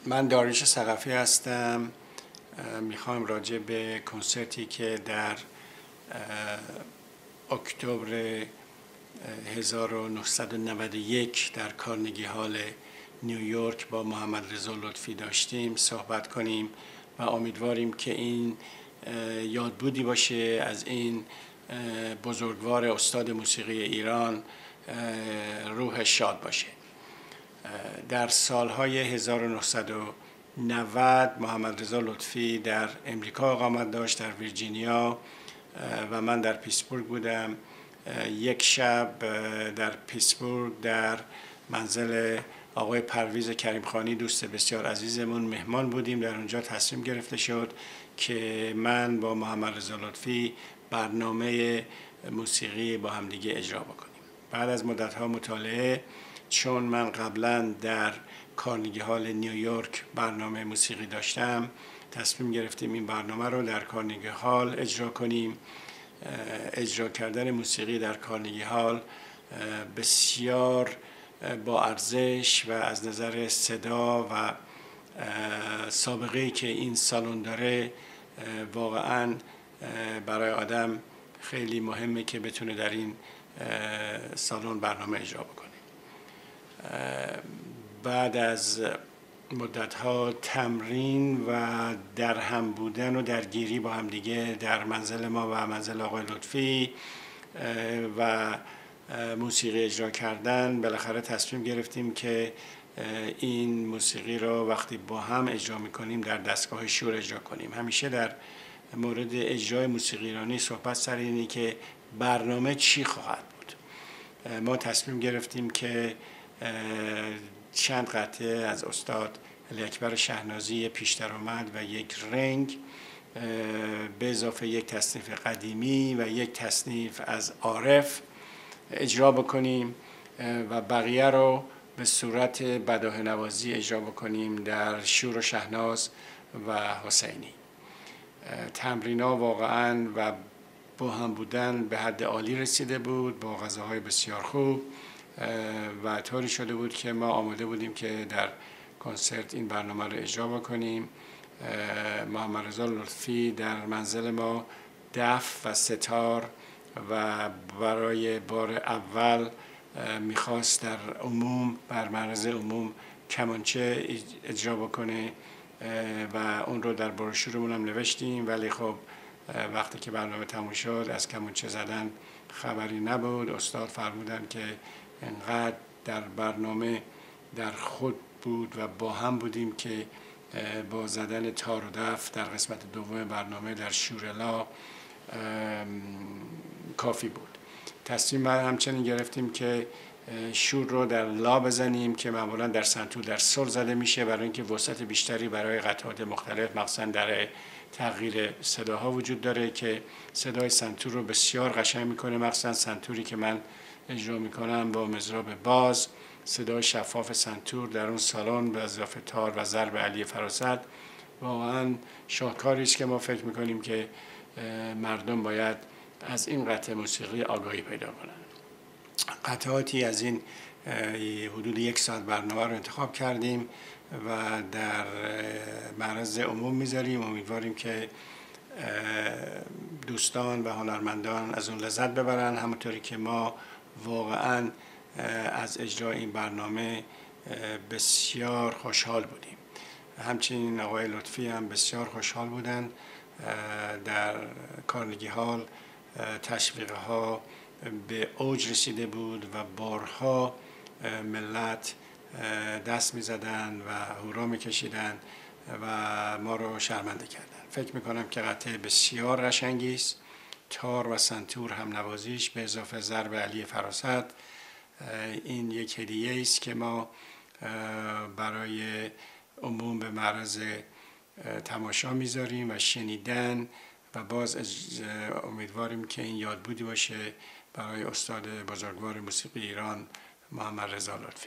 من داریوش ثقفی هستم. میخوام راجع به کنسرتی که در اکتبر 1991 در کارنگی هال نیویورک با محمد رضا لطفی داشتیم صحبت کنیم و امیدواریم که این یادبودی باشه از این بزرگوار استاد موسیقی ایران، روح شاد باشه. در سالهای 1990 محمد رضا لطفی در امریکا اقامت داشت، در ویرجینیا، و من در پیتسبورگ بودم. یک شب در پیتسبورگ در منزل آقای پرویز کریمخانی، دوست بسیار عزیزمون، مهمان بودیم. در اونجا تصمیم گرفته شد که من با محمد رضا لطفی برنامه موسیقی با همدیگه اجرا بکنیم. بعد از مدت‌ها مطالعه، چون من قبلا در کارنگی هال نیویورک برنامه موسیقی داشتم، تصمیم گرفتیم این برنامه رو در کارنگی هال اجرا کنیم. اجرا کردن موسیقی در کارنگی هال بسیار با ارزش و از نظر صدا و سابقه‌ای که این سالن داره واقعاً برای آدم خیلی مهمه که بتونه در این سالن برنامه اجرا بکنه. بعد از مدت‌ها تمرین و در هم بودن و درگیری با هم دیگه در منزل ما و منزل آقای لطفی و موسیقی اجرا کردن، بالاخره تصمیم گرفتیم که این موسیقی رو وقتی با هم اجرا می‌کنیم در دستگاه شور اجرا کنیم. همیشه در مورد اجرای موسیقی ایرانی صحبت سر اینه که برنامه چی خواهد بود. ما تصمیم گرفتیم که چند قطعه از استاد علی اکبر شهنازی پیش‌درآمد و یک رنگ به اضافه یک تصنیف قدیمی و یک تصنیف از عارف اجرا بکنیم و بقیه رو به صورت بداهه نوازی اجرا بکنیم در شور و شهناز و حسینی. تمرین‌ها واقعاً و با هم بودن به حد عالی رسیده بود، با غذاهای بسیار خوب، و طوری شده بود که ما آماده بودیم که در کنسرت این برنامه رو اجرا بکنیم. محمد رضا لطفی در منزل ما دف و ستار و برای بار اول میخواست در عموم، بر معرض عموم، کمانچه اجرا بکنه و اون رو در بروشورمون هم نوشتیم، ولی خب وقتی که برنامه تموم شد از کمانچه زدن خبری نبود. استاد فرمودن که انقدر در برنامه در خود بود و با هم بودیم که با زدن تار و دف در قسمت دوم برنامه در شورلا کافی بود. تصمیم همچنین گرفتیم که شور رو در لا بزنیم که معمولا در سنتور در سل زده میشه، برای اینکه وسعت بیشتری برای قطعات مختلف مخصوصا در تغییر صداها وجود داره که صدای سنتور رو بسیار قشنگ میکنه. مخصوصا سنتوری که من اجرا میکنم با مضراب باز، صدای شفاف سنتور در اون سالن به اضافه تار و ضرب علی فراست واقعا شاهکاری است که ما فکر میکنیم که مردم باید از این قطعه موسیقی آگاهی پیدا کنند. قطعاتی از این حدود 1 ساعت برنامه رو انتخاب کردیم و در معرض عموم میذاریم. امیدواریم که دوستان و هنرمندان از اون لذت ببرن، همونطوری که ما واقعا از اجرای این برنامه بسیار خوشحال بودیم. همچنین آقای لطفی هم بسیار خوشحال بودن. در کارنگی هال تشویق‌ها به اوج رسیده بود و بارها ملت دست می‌زدن و هورا می‌کشیدن و ما رو شرمنده کردن. فکر می‌کنم که قطعه بسیار قشنگی است. تار و سنتور هم نوازیش به اضافه ضرب علی فراست، این یک هدیه است که ما برای عموم به معرض تماشا میذاریم و شنیدن، و باز امیدواریم که این یادبودی باشه برای استاد بزرگوار موسیقی ایران محمد رضا لطفی.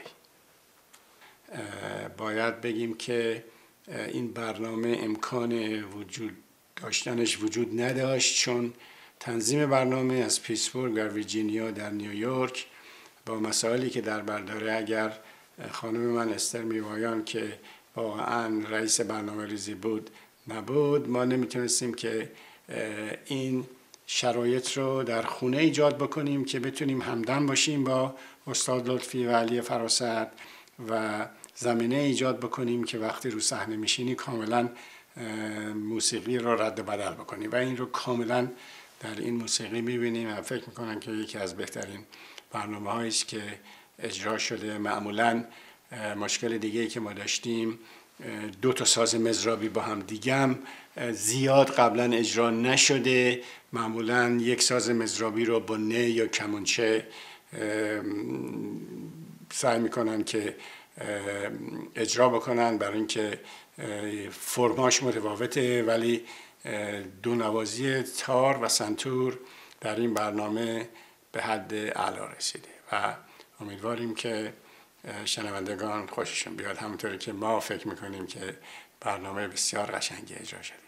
باید بگیم که این برنامه امکان داشتنش وجود نداشت، چون تنظیم برنامه از پیتسبورگ در ویرجینیا در نیویورک با مسائلی که در بر داره. اگر خانم من استر میوایان که واقعا رئیس برنامه ریزی بود نبود، ما نمیتونستیم که این شرایط رو در خونه ایجاد بکنیم که بتونیم همدم باشیم با استاد لطفی و علی فراست و زمینه ایجاد بکنیم که وقتی رو صحنه میشینی کاملا موسیقی رو رد و بدل بکنیم و این رو کاملا در این موسیقی میبینیم و فکر میکنم که یکی از بهترین برنامه هایی است که اجرا شده. معمولا مشکل دیگه‌ای که ما داشتیم 2 ساز مضرابی با هم دیگه زیاد قبلا اجرا نشده، معمولا 1 ساز مضرابی رو با نی یا کمانچه سعی میکنن که اجرا بکنن برای اینکه فرماش متفاوته، ولی 2 نوازی تار و سنتور در این برنامه به حد اعلی رسیده و امیدواریم که شنوندگان خوششون بیاد همونطوری که ما فکر میکنیم که برنامه بسیار قشنگی اجرا شده.